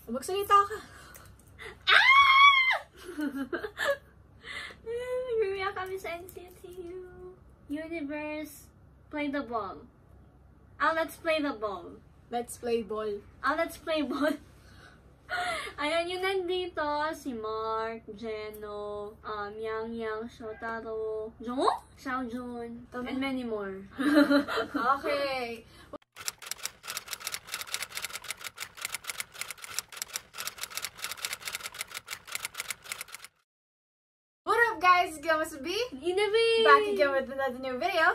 Magsalita ka. Nag-react kami sa NCTU. Universe, play the ball. Let's play the ball. Let's play ball. Let's play ball. Ayan, yung nandito, si Mark, Jeno, Yang Yang, Shotaro, Jong, Xiaojun, and many more. Okay. What up, guys? It's Gama Sabi. Inabi! Back again with another new video.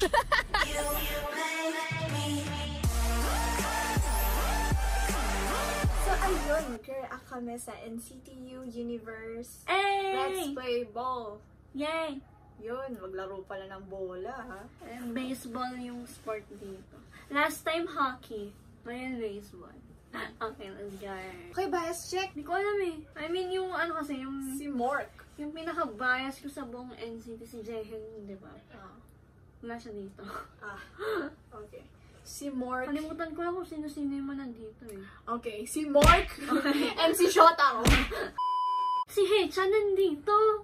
So, ayun, mag-react kami sa NCTU Universe. Hey! Let's play ball. Yay! Yun, maglaro pala ng bola, ha? Baseball yung sport dito. Last time, hockey. Ngayon, baseball. Okay, let's go. Okay, bias check. Hindi ko alam eh. I mean, yung ano kasi, yung... Si Mork. Yung pinaka-bias ko sa buong NCT, si Jaehyun, di ba? Wala siya dito. Okay. Si Mork. Kalimutan ko lang kung sino-sino yung mga nandito eh. Okay, si Mork and si Shotaro. Si Haechan nandito!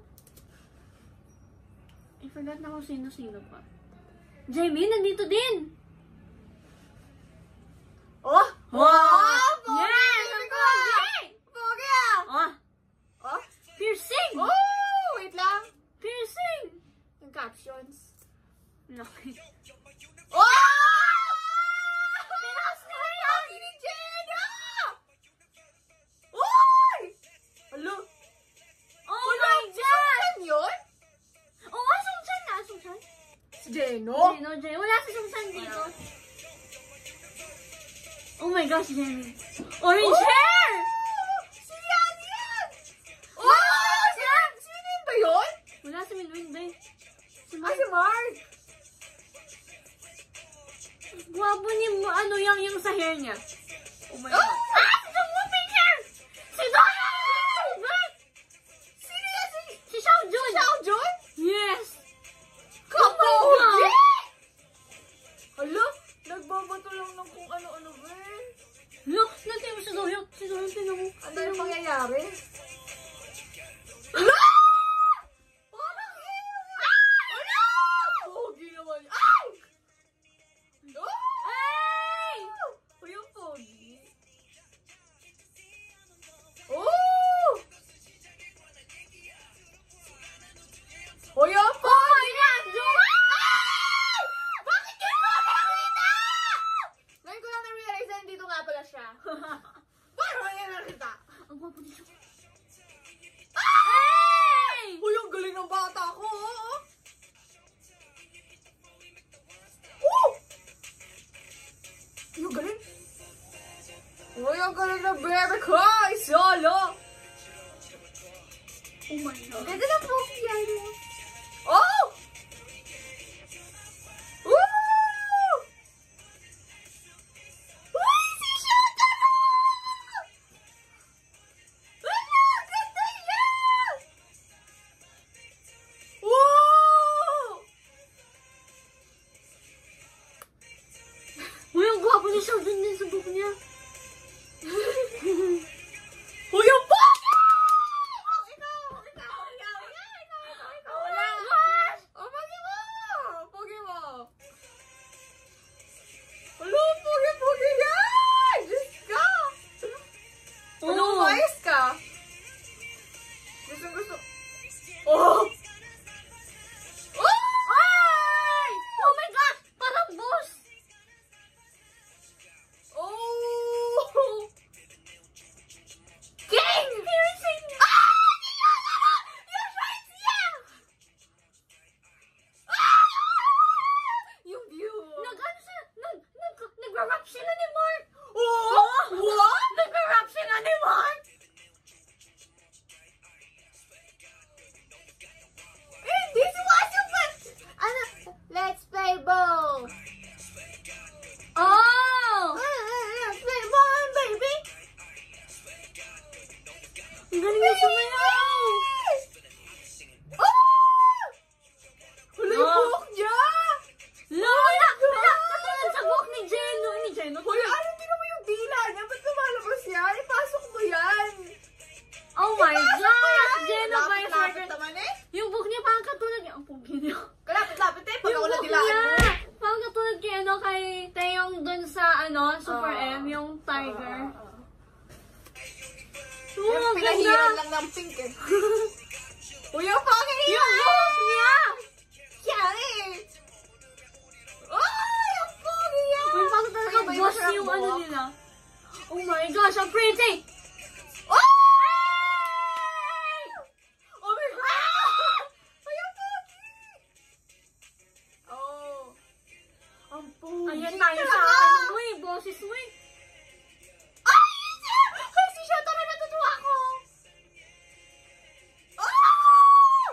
I forgot na kung sino-sino pa. Jaemin nandito din! Oh! Wow! Pogi! Yes! Pogi! Ang pogi! Pogi ah! Oh! Oh! Piercing! Oh! Wait lang. Piercing! Yung captions. Laki. Oh! Pinas ko yan! Pogi ni Jenna! Uy! Alo? Oh my God! Saan yun? Oh, Asungchan na! Asungchan? Si Jeno? Jeno. Wala si Asungchan dito. Oh my gosh, Jenny. Orange hair! Si Yan yan! Oh! Sino yun ba yun? Wala si Minwin ba eh. Si Ay, Mark. si Mark! Guwapo ni ano yung sa hair niya. Oh my Oh! God. Si Jungwoo pink hair! Si Dora! Sino yan? Si Xiaojun! Xiaojun? Yes! Kapogi! Hala, nagbabato lang ng kung ano-ano ba eh. Look! Natin mo si Dohyuk! Si Dohyuk, tinan mo. Ano yung pangyayari? Parang Hala! Pogi naman. Ay! Ay! O yung pogi. Oh! O yung pogi! Bakit yun ba nakita? Ngayon ko lang na-realize na nandito nga pala siya. Paano kaya nakita? Ang gwapo ni siya. Ay! Uy, ang galing ng bata ko. Oh! Yung galing. Uy, ang galing ng bebe ko. Solo. Oh my God. Ganda na po yan. Oh! Woo! Uy, si Shotaro! Wala, ganda yan! Wow! Uy, ang gwapo ni Xiaojun din sa book niya. Uy, ang pogi! Oh, ikaw! Wala! Oh, pogi mo! Pogi mo! Hello, pogi yan! Diyos ka! Ano, umayos ka? Gusto. Oh! Oh! Ay! Oh my God! Parang boss! Oh! King! Piercing! Ah! Ninyo! Yung shorts niya! Ah! Yung view! Nag-rap sila ni Mark! Oh! What? Nag-rap sila ni Mark! Hindi sumasapat! Ano? Let's play ball! Oh! Let's play ball, baby! Ang galing na sumayaw! Oh! Wala yung Oh. buhok niya! Lola! Katulad sa book ni Jeno. Ni Jeno? Hoy, ano, tingnan mo yung dila niya? Ba't lumalabas yan? Ipasok mo pinahiran lang ng pink eh. Uy, ang pogi niya! Yung boss niya! Yari! Ay, ang pogi niya! Uy, bakit talaga Ay, boss masarap yung mo. ano nila? Oh my gosh, ang pretty! Oh! Oh my God! Ay, ang pogi! Oh. Ang pogi. Ayan tayo sa talaga. ano mo eh, boses mo eh. Ay, ay, si Shotaro, natutuwa ako. Oh!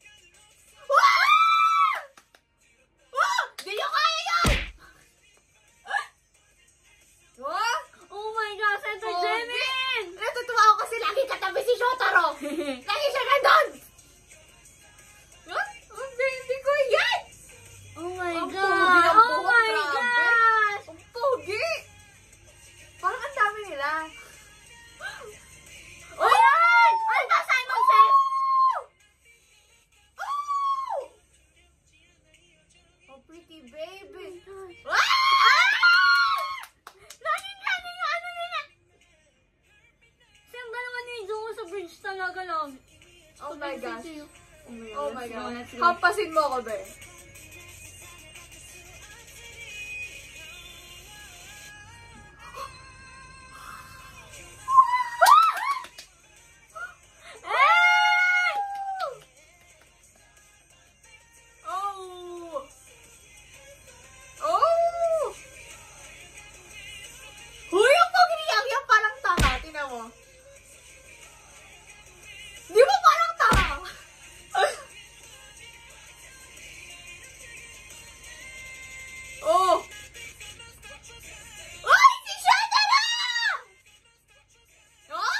Wow! Oh! Di nyo kaya yun! Oh? Oh my gosh, ito Jemin! Natutuwa ako kasi lagi katabi si Shotaro. Lagi siya nandun. Huh? Ang baby ko yan! Oh my Ang god! pogi ng Oh buhok, my grabe. gosh! Ang pogi! Parang ang dami nila. Oh yan! Ano ba Simon says? Oh! Oh, pretty baby. Ah! Laging ganun yung ano nila. Siyang dalawa ni Joe sa bridge talaga lang. Oh my gosh. Oh Oh my let's go, God. let's go. Hampasin mo ako, be. Hey! Oh! Oh! Huy, ang pogi ni Yang Yang parang tanga. Tingnan mo. Di ba parang tanga? Oh! Ay! Si Shotaro! Huh?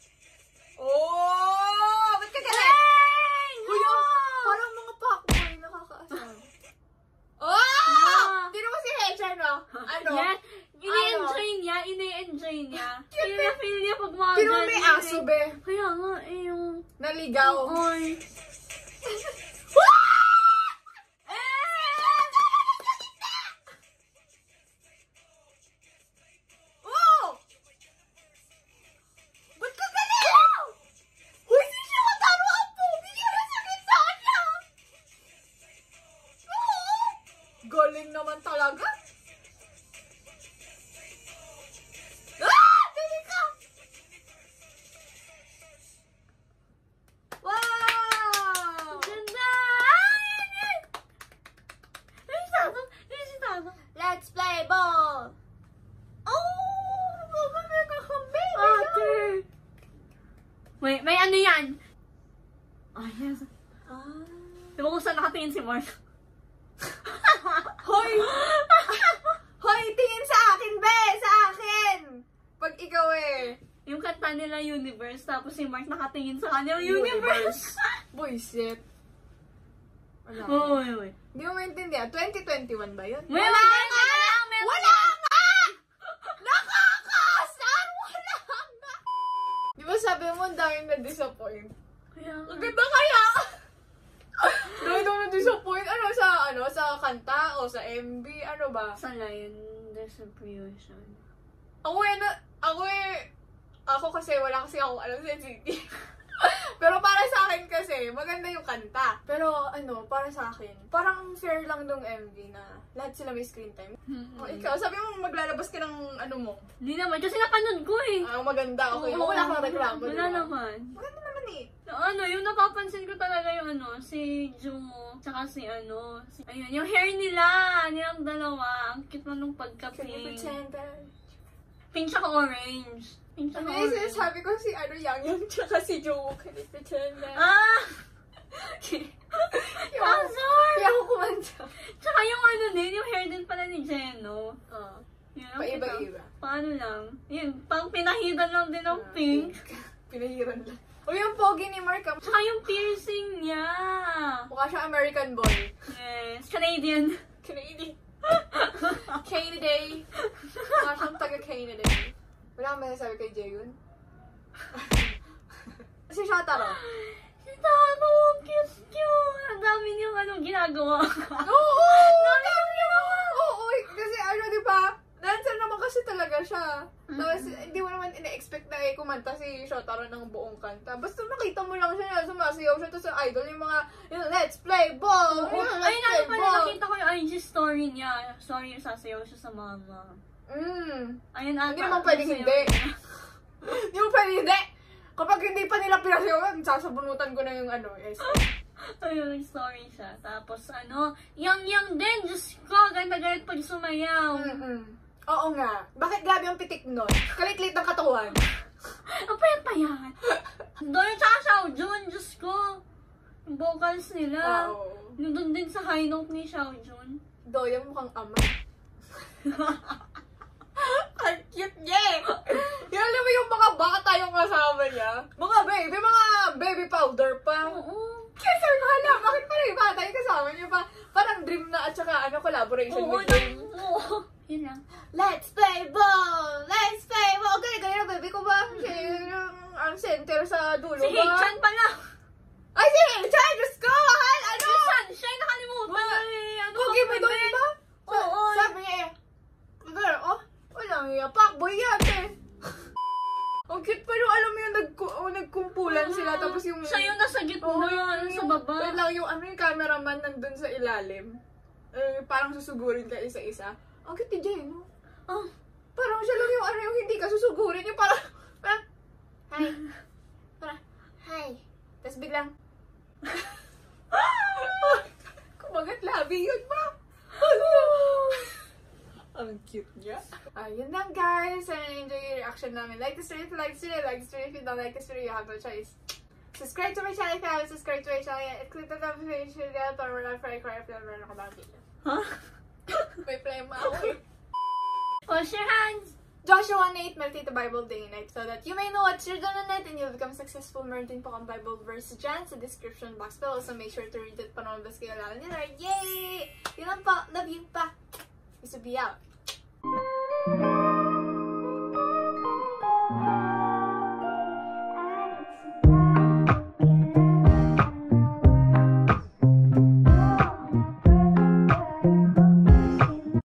Oh! Ba't ka galit? Hey! Kuya, No! parang mga pakboy, nakakaasar. Oh! Yeah. Tino mo si Hechan, no? Ano? Yan. Ini-enjoy niya, ini-enjoy niya. Feel na feel niya pag mga Tino mo may ganyan aso, eh. be. Kaya nga eh, yung... Naligaw. Oy. Oh! Ba't ka galit? Huy, si Shotaro, ang pogi niya nasa gitna niya. Oo. Galing naman talaga. Ah! Dali ka! Wow! Ganda! Ay, ay! Ay, Tado! Ay, si Tado! Let's play ball! Oh! Maganda ka kami! Ate! Wait, may ano yan? Ay, yes. Ah. Diba kung saan nakatingin si Mark? Hoy! Hoy, tingin sa akin, be! Sa akin! Pag ikaw eh. Yung kanta nila Universe, tapos si Mark nakatingin sa kanyang Universe. Buisit. Wala. Uy, uy. Hindi mo maintindihan. 2021 ba yun? May Wala mga- nga! may- Wala nga! Nakakaasar! Wala nga! Di ba sabi mo, ang daming na-disappoint? Kaya nga. Ang ganda kaya! Dahil daw na-disappoint. Ano, sa kanta o sa MV? Ano ba? Sa line, there's a creation. Ako kasi wala kasi ako alam sa city. Pero para sa akin kasi, maganda yung kanta. Pero para sa akin, parang fair lang nung MV na lahat sila may screen time. O ikaw, sabi mo maglalabas ka ng ano mo. Hindi naman, kasi napanood ko eh. Ang maganda, okay. Oo, Wala kang reklamo. Wala diba? naman. Maganda naman eh. Ano, yung napapansin ko talaga yung si Jumo, tsaka ayun, yung hair nilang dalawa, ang cute man nung Can you pagka-pink. pretend that? Pink tsaka orange. Pink tsaka Ano yung orange. sinasabi ko si Yang Yang tsaka si Joe. Can you pretend that? Ah! Sorry! Kaya ako kumanta. Tsaka yung yung hair din pala ni Jeno. Yun, ang cute, Paiba-iba. Paano lang? Yun, pang pinahidan lang din ng pink. Pinahiran lang. O yung pogi ni Mark, Tsaka yung piercing niya. mukha siyang American boy. Yes, Canadian. Canadian. Canada. Mukha siyang taga-Canada. Wala kang masasabi kay Jaeyoon? Si Shotaro. Si Tano, cute. Ang dami niyang ginagawa. Oo! Dami niya! Oo! Kasi di ba? Dancer naman kasi kasi talaga siya. Tapos, hindi mo naman ina-expect na kumanta si Shotaro ng buong kanta. Basta makita mo lang siya na sumasayaw siya. Tapos yung idol, yung mga, let's play ball! Ayun na pala, nakita ko yung IG story niya. Sorry, sasayaw siya sa mama. Ayun ata. Hindi naman pwedeng hindi. Hindi mo pwedeng hindi. Kapag hindi pa nila pinasayawan, sasabunutan ko na yung Ayun, story siya. Tapos yang din, Diyos ko, ganda-galit pag sumayaw. Oo nga. Bakit grabe ang pitik nun? Kalit-lit ng katawan. Ang payat-payat. Doon tsaka Xiaojun, Diyos ko. Yung vocals nila. Nandun din sa high note ni Xiaojun. Doyang mukhang ama. Ang cute niya eh. Yan alam mo yung mga bata yung kasama niya. Mga baby powder pa. Oo. Kaya sabi ko, hala, bakit pa rin bata yung kasama niya pa? Parang dream na at saka collaboration with Dream. Oo. Yun lang. Let's play ball! Let's play ball! Galing-galing na baby ko ba? Ang center sa dulo ba? Si Hei-chan pala. Ay, si Hei-chan! Diyos ko! Mahal! Ano? Si Sunshine, nakalimutan na eh. Cookie mo doon ba? Oo. Sabi niya eh. Walang iya. Pakboy yan eh. Ang cute pa yung alam mo yung nagkumpulan sila tapos yung... Siya yung nasa gitna, sa baba. Wait lang, yung cameraman nandun sa ilalim. Parang susugurin ka isa-isa. Ang cute ni Jay, no? Parang siya lang yung hindi ka susugurin. Yung parang hi. Hi. Tapos biglang, kumagat labi yun ba? Ang cute niya. Ayun lang guys. Sana enjoy yung reaction namin. Like this video if you like this video. Like this video if you don't like this video. You have no choice. Subscribe to my channel if you haven't subscribed to my channel yet. Click the notification bell para wala for if you ever ako bang video. Huh? May play mo ako eh. Wash your hands! Joshua 1:8, meditate the Bible day and night so that you may know what you're done on it and you'll become successful. Meron din po ang Bible verse dyan sa description box below. So make sure to read it pa naman kayo lalo ni Lord. Yay! Yun lang po. Love you pa. This will be out.